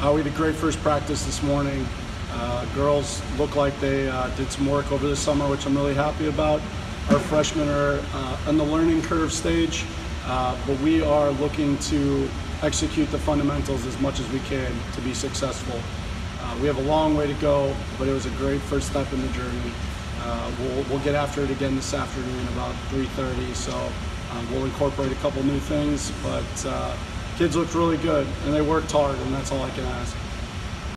We had a great first practice this morning. Girls look like they did some work over the summer, which I'm really happy about. Our freshmen are on the learning curve stage, but we are looking to execute the fundamentals as much as we can to be successful. We have a long way to go, but it was a great first step in the journey. We'll get after it again this afternoon about 3:30, so we'll incorporate a couple new things, but kids looked really good and they worked hard, and that's all I can ask.